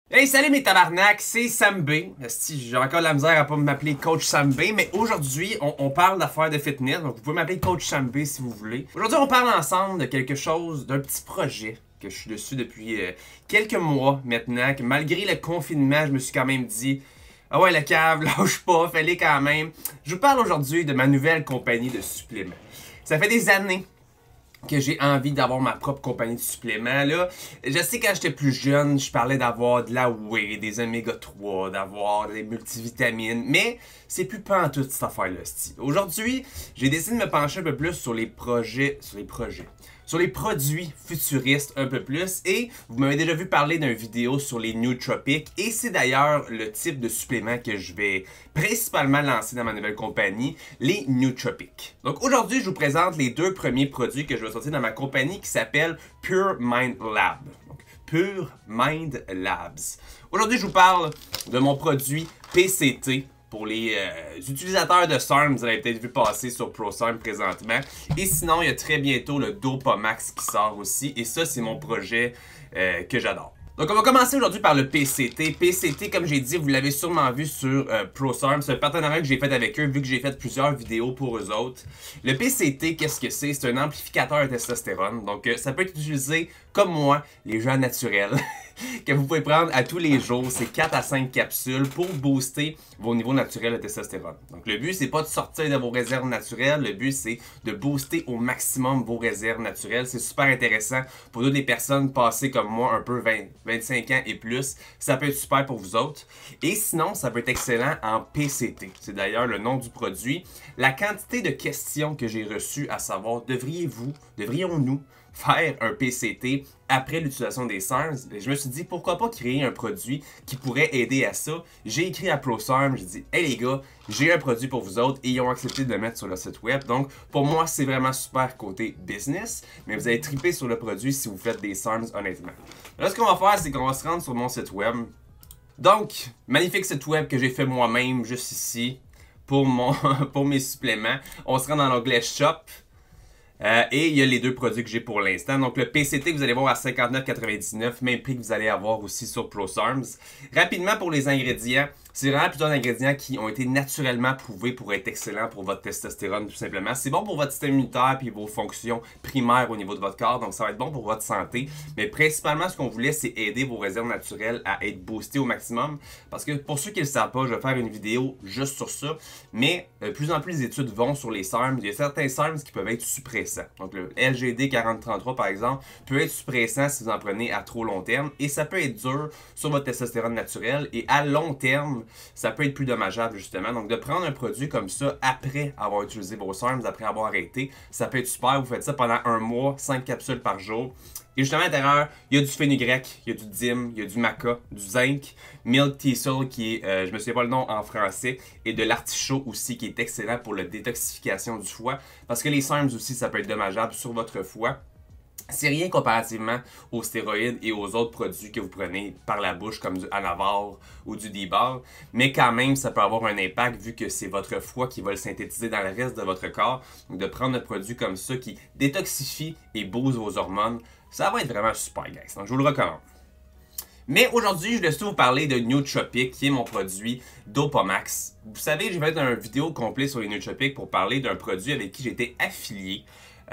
Hey, salut mes tabarnak, c'est Sam B. J'ai encore de la misère à pas m'appeler Coach Sam B, mais aujourd'hui, on parle d'affaires de fitness, donc vous pouvez m'appeler Coach Sam B si vous voulez. Aujourd'hui, on parle ensemble de quelque chose, d'un petit projet que je suis dessus depuis quelques mois maintenant, que malgré le confinement, je me suis quand même dit « Ah ouais, le cave, lâche pas, fallait quand même. » Je vous parle aujourd'hui de ma nouvelle compagnie de suppléments. Ça fait des années que j'ai envie d'avoir ma propre compagnie de suppléments. Là, je sais quand j'étais plus jeune, je parlais d'avoir de la whey, des oméga 3, d'avoir des multivitamines, mais c'est plus pantoute cette affaire-là. Aujourd'hui, j'ai décidé de me pencher un peu plus sur les produits futuristes un peu plus, et vous m'avez déjà vu parler d'une vidéo sur les nootropics, et c'est d'ailleurs le type de supplément que je vais principalement lancer dans ma nouvelle compagnie, les nootropics. Donc aujourd'hui, je vous présente les deux premiers produits que je vais sortir dans ma compagnie qui s'appelle Pure Mind Lab. Donc, Pure Mind Labs. Aujourd'hui, je vous parle de mon produit PCT. Pour les utilisateurs de SARM, vous avez peut-être vu passer sur ProSARM présentement. Et sinon, il y a très bientôt le Dopamax qui sort aussi. Et ça, c'est mon projet que j'adore. Donc, on va commencer aujourd'hui par le PCT. PCT, comme j'ai dit, vous l'avez sûrement vu sur ProSARM. C'est un partenariat que j'ai fait avec eux, vu que j'ai fait plusieurs vidéos pour eux autres. Le PCT, qu'est-ce que c'est? C'est un amplificateur de testostérone. Donc, ça peut être utilisé, comme moi, les gens naturels, que vous pouvez prendre à tous les jours. C'est 4 à 5 capsules pour booster vos niveaux naturels de testostérone. Donc, le but, c'est pas de sortir de vos réserves naturelles. Le but, c'est de booster au maximum vos réserves naturelles. C'est super intéressant pour toutes les personnes passées comme moi, un peu 25 ans et plus. Ça peut être super pour vous autres. Et sinon, ça peut être excellent en PCT. C'est d'ailleurs le nom du produit. La quantité de questions que j'ai reçues à savoir, devrions-nous faire un PCT après l'utilisation des SARMs, je me suis dit pourquoi pas créer un produit qui pourrait aider à ça. J'ai écrit à ProSARM, j'ai dit hey les gars, j'ai un produit pour vous autres, et ils ont accepté de le mettre sur le site web. Donc pour moi c'est vraiment super côté business, mais vous allez triper sur le produit si vous faites des SARMs honnêtement. Là ce qu'on va faire, c'est qu'on va se rendre sur mon site web. Donc magnifique site web que j'ai fait moi-même juste ici pour mes suppléments. On se rend dans l'onglet Shop. Et il y a les deux produits que j'ai pour l'instant. Donc le PCT que vous allez voir à 59,99$, même prix que vous allez avoir aussi sur ProSARMs. Rapidement pour les ingrédients, c'est vraiment plusieurs ingrédients qui ont été naturellement prouvés pour être excellents pour votre testostérone tout simplement. C'est bon pour votre système immunitaire et vos fonctions primaires au niveau de votre corps, donc ça va être bon pour votre santé. Mais principalement ce qu'on voulait, c'est aider vos réserves naturelles à être boostées au maximum. Parce que pour ceux qui ne le savent pas, je vais faire une vidéo juste sur ça. Mais de plus en plus les études vont sur les SARMs. Il y a certains SARMs qui peuvent être suppressants. Donc le LGD 4033 par exemple peut être suppressant si vous en prenez à trop long terme, et ça peut être dur sur votre testostérone naturel, et à long terme ça peut être plus dommageable justement. Donc de prendre un produit comme ça après avoir utilisé vos SARMs, après avoir arrêté, ça peut être super. Vous faites ça pendant un mois, 5 capsules par jour. Et justement à l'intérieur, il y a du fenugrec, il y a du DIM, il y a du maca, du zinc, milk thistle qui est, je me souviens pas le nom en français, et de l'artichaut aussi qui est excellent pour la détoxification du foie. Parce que les SARMs aussi, ça peut être dommageable sur votre foie. C'est rien comparativement aux stéroïdes et aux autres produits que vous prenez par la bouche comme du Anavar ou du D-Bar, mais quand même ça peut avoir un impact vu que c'est votre foie qui va le synthétiser dans le reste de votre corps. Donc de prendre un produit comme ça qui détoxifie et booste vos hormones, ça va être vraiment super guys, donc je vous le recommande. Mais aujourd'hui, je vais surtout vous parler de Nootropic, qui est mon produit Dopamax. Vous savez, j'ai fait une vidéo complète sur les Nootropics pour parler d'un produit avec qui j'étais affilié.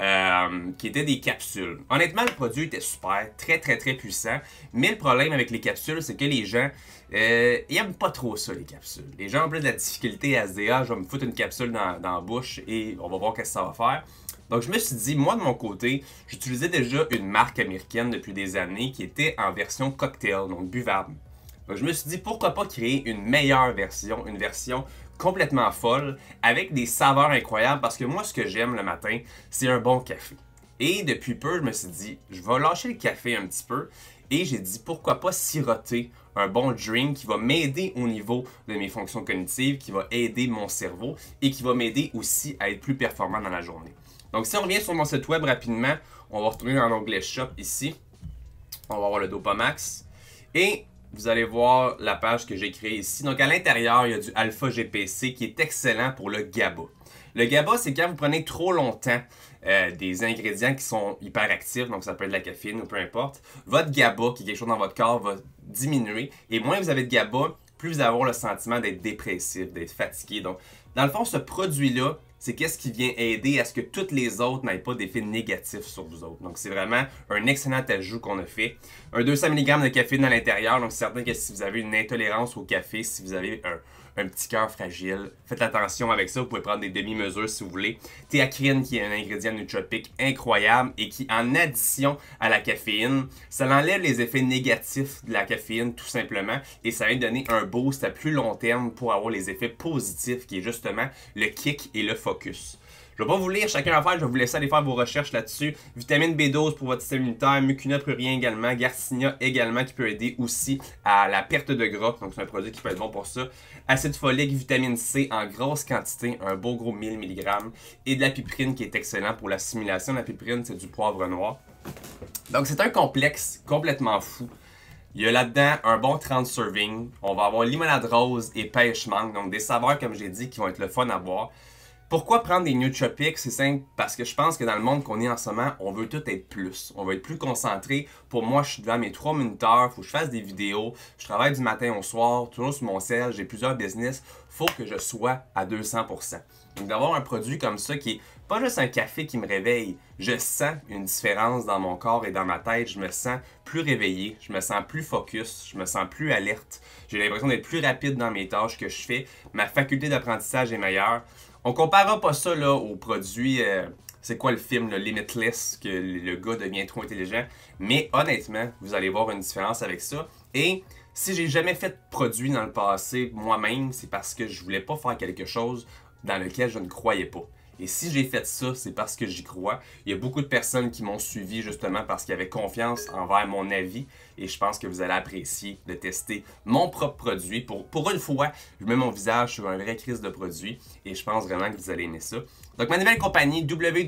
Qui étaient des capsules. Honnêtement, le produit était super, très puissant, mais le problème avec les capsules, c'est que les gens, ils aiment pas trop ça, les capsules. Les gens ont plus de la difficulté à se dire « Ah, je vais me foutre une capsule dans la bouche et on va voir qu'est-ce que ça va faire ». Donc je me suis dit, moi de mon côté, j'utilisais déjà une marque américaine depuis des années qui était en version cocktail, donc buvable. Donc je me suis dit, pourquoi pas créer une meilleure version, une version complètement folle, avec des saveurs incroyables, parce que moi, ce que j'aime le matin, c'est un bon café. Et depuis peu, je me suis dit, je vais lâcher le café un petit peu, et j'ai dit, pourquoi pas siroter un bon drink qui va m'aider au niveau de mes fonctions cognitives, qui va aider mon cerveau, et qui va m'aider aussi à être plus performant dans la journée. Donc si on revient sur mon site web rapidement, on va retourner dans l'onglet Shop ici, on va voir le Dopamax, et vous allez voir la page que j'ai créée ici. Donc à l'intérieur, il y a du alpha GPC qui est excellent pour le GABA. Le GABA, c'est quand vous prenez trop longtemps des ingrédients qui sont hyperactifs, donc ça peut être de la caféine ou peu importe. Votre GABA, qui est quelque chose dans votre corps, va diminuer. Et moins vous avez de GABA, plus vous allez avoir le sentiment d'être dépressif, d'être fatigué. Donc, dans le fond, ce produit-là, c'est qu'est-ce qui vient aider à ce que toutes les autres n'aient pas d'effet négatif sur vous autres. Donc, c'est vraiment un excellent ajout qu'on a fait. Un 200 mg de caféine à l'intérieur, donc c'est certain que si vous avez une intolérance au café, si vous avez un petit cœur fragile, faites attention avec ça. Vous pouvez prendre des demi-mesures si vous voulez. Théacrine, qui est un ingrédient nootropique incroyable et qui, en addition à la caféine, ça enlève les effets négatifs de la caféine tout simplement et ça vient donner un boost à plus long terme pour avoir les effets positifs qui est justement le kick et le focus. Je ne vais pas vous lire chacun l'affaire, je vais vous laisser aller faire vos recherches là-dessus. Vitamine B12 pour votre système immunitaire, mucuna prurien également, Garcinia également qui peut aider aussi à la perte de gras, donc c'est un produit qui peut être bon pour ça. Acide folique, vitamine C en grosse quantité, un beau gros 1000 mg et de la piperine qui est excellent pour l'assimilation. La piperine, c'est du poivre noir. Donc c'est un complexe complètement fou. Il y a là-dedans un bon 30 servings. On va avoir limonade rose et pêche mangue, donc des saveurs comme j'ai dit qui vont être le fun à boire. Pourquoi prendre des nootropics? C'est simple, parce que je pense que dans le monde qu'on est en ce moment, on veut tout être plus. On veut être plus concentré. Pour moi, je suis devant mes 3 minuteurs, il faut que je fasse des vidéos. Je travaille du matin au soir, toujours sur mon cell, j'ai plusieurs business. Il faut que je sois à 200%. Donc d'avoir un produit comme ça qui est pas juste un café qui me réveille. Je sens une différence dans mon corps et dans ma tête. Je me sens plus réveillé, je me sens plus focus, je me sens plus alerte. J'ai l'impression d'être plus rapide dans mes tâches que je fais. Ma faculté d'apprentissage est meilleure. On comparera pas ça là, aux produits, c'est quoi le film, le Limitless, que le gars devient trop intelligent. Mais honnêtement, vous allez voir une différence avec ça. Et si j'ai jamais fait de produit dans le passé moi-même, c'est parce que je voulais pas faire quelque chose dans lequel je ne croyais pas. Et si j'ai fait ça, c'est parce que j'y crois. Il y a beaucoup de personnes qui m'ont suivi justement parce qu'ils avaient confiance envers mon avis. Et je pense que vous allez apprécier de tester mon propre produit. Pour une fois, je mets mon visage sur un vrai crise de produit. Et je pense vraiment que vous allez aimer ça. Donc ma nouvelle compagnie,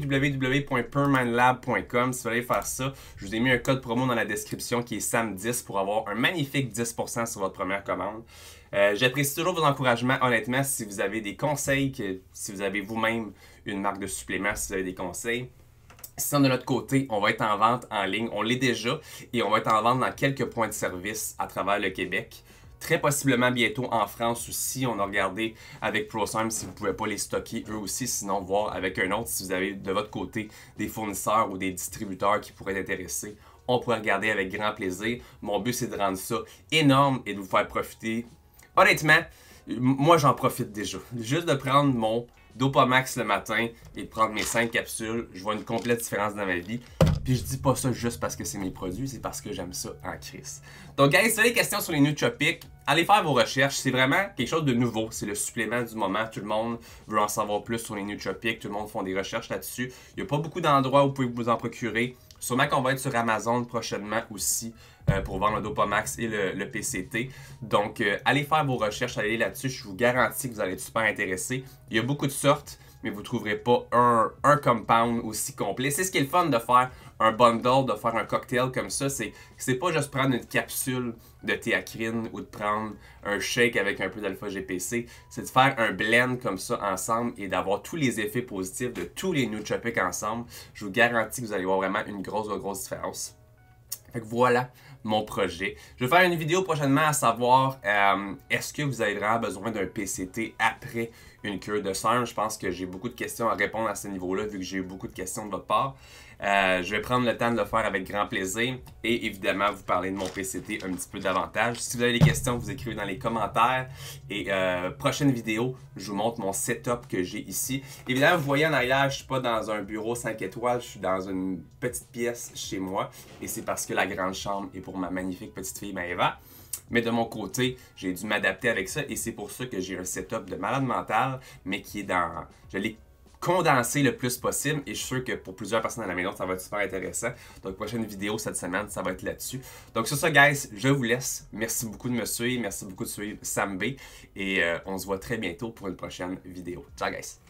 www.permanlab.com. Si vous voulez faire ça, je vous ai mis un code promo dans la description qui est SAM10 pour avoir un magnifique 10% sur votre première commande. J'apprécie toujours vos encouragements, honnêtement, si vous avez des conseils, si vous avez vous-même une marque de supplément, si vous avez des conseils. Sinon, de notre côté, on va être en vente en ligne, on l'est déjà, et on va être en vente dans quelques points de service à travers le Québec. Très possiblement bientôt en France aussi. On a regardé avec ProSarm si vous ne pouvez pas les stocker eux aussi, sinon voir avec un autre si vous avez de votre côté des fournisseurs ou des distributeurs qui pourraient être intéressés. On pourrait regarder avec grand plaisir. Mon but, c'est de rendre ça énorme et de vous faire profiter. Honnêtement, moi j'en profite déjà. Juste de prendre mon Dopamax le matin et de prendre mes 5 capsules, je vois une complète différence dans ma vie. Puis je dis pas ça juste parce que c'est mes produits, c'est parce que j'aime ça en crise. Donc guys, si vous avez des questions sur les nootropics, allez faire vos recherches. C'est vraiment quelque chose de nouveau. C'est le supplément du moment. Tout le monde veut en savoir plus sur les nootropics. Tout le monde fait des recherches là-dessus. Il n'y a pas beaucoup d'endroits où vous pouvez vous en procurer. Sûrement qu'on va être sur Amazon prochainement aussi pour vendre le Dopamax et le PCT. Donc, allez faire vos recherches, allez là-dessus. Je vous garantis que vous allez être super intéressés. Il y a beaucoup de sortes, mais vous ne trouverez pas un compound aussi complet. C'est ce qui est le fun de faire un bundle, de faire un cocktail comme ça. C'est pas juste prendre une capsule de théacrine ou de prendre un shake avec un peu d'alpha-GPC. C'est de faire un blend comme ça ensemble et d'avoir tous les effets positifs de tous les nootropics ensemble. Je vous garantis que vous allez voir vraiment une grosse différence. Fait que voilà mon projet. Je vais faire une vidéo prochainement à savoir est-ce que vous avez vraiment besoin d'un PCT après une cure de sang. Je pense que j'ai beaucoup de questions à répondre à ce niveau-là vu que j'ai eu beaucoup de questions de votre part. Je vais prendre le temps de le faire avec grand plaisir et évidemment vous parler de mon PCT un petit peu davantage. Si vous avez des questions, vous écrivez dans les commentaires et prochaine vidéo, je vous montre mon setup que j'ai ici. Évidemment, vous voyez en arrière, je ne suis pas dans un bureau 5 étoiles, je suis dans une petite pièce chez moi et c'est parce que la grande chambre est pour ma magnifique petite fille Maëva. Mais de mon côté, j'ai dû m'adapter avec ça et c'est pour ça que j'ai un setup de malade mental, mais qui est dans... Je l'ai condensé le plus possible et je suis sûr que pour plusieurs personnes à la maison, ça va être super intéressant. Donc, prochaine vidéo cette semaine, ça va être là-dessus. Donc, sur ça, guys, je vous laisse. Merci beaucoup de me suivre. Merci beaucoup de suivre Sam B. Et on se voit très bientôt pour une prochaine vidéo. Ciao, guys!